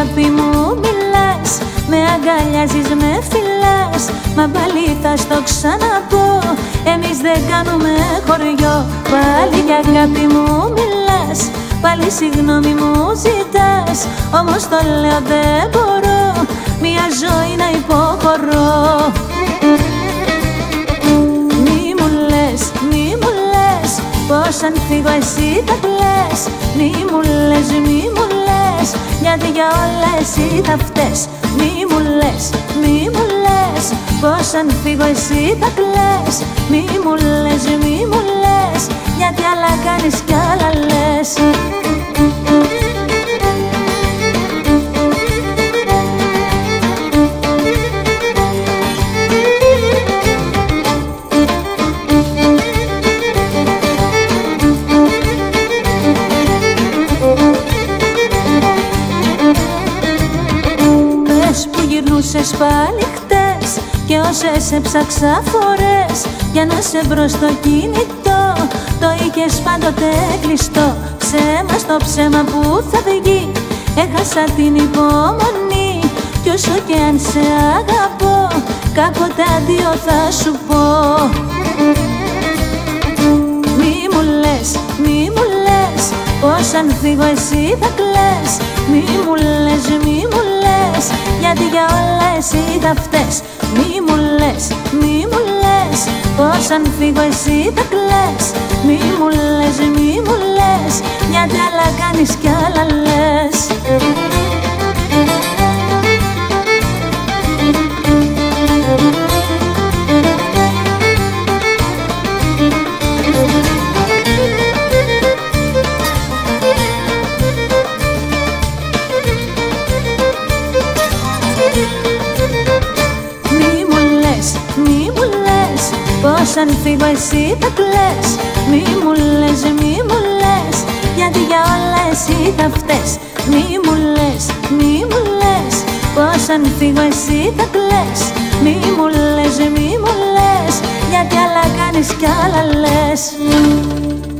αγάπη μου μιλάς, με αγκαλιάζεις, με φυλάς, μα πάλι θα στο ξαναπώ, εμείς δεν κάνουμε χωριό. Πάλι για αγάπη μου μιλάς, πάλι συγγνώμη μου ζητάς, όμως το λέω δεν μπορώ, μια ζωή να υποχωρώ. Μη μου λες πως αν φύγω εσύ θα κλαις. Μη μου λες γιατί για όλα εσύ θα φταίς. Μη μου λες πως αν φύγω εσύ θα κλαις. Μη μου λες γιατί άλλα κάνεις κι άλλα λες. Γυρνούσες πάλι χτες και όσες έψαξα φορές για να σε βρω στο κινητό, το είχες πάντοτε κλειστό. Ψέμα στο ψέμα που θα βγει, έχασα την υπομονή, κι όσο κι αν σε αγαπώ, κάποτε αντίο θα σου πω. Μη μου λες πως αν φύγω εσύ θα κλαις. Μη μου λες γιατί για όλα εσύ θα φταίς. Μη μου λες πως αν φύγω εσύ θα κλαις. Μη μου λες γιατί άλλα κάνεις κι άλλα λες. Πως αν φύγω εσύ θα κλαις. Μη μου λες γιατί για όλα εσύ θα φταίς. Μη μου λες πως αν φύγω εσύ θα κλαις. Μη μου λες γιατί άλλα κάνεις κι άλλα λες.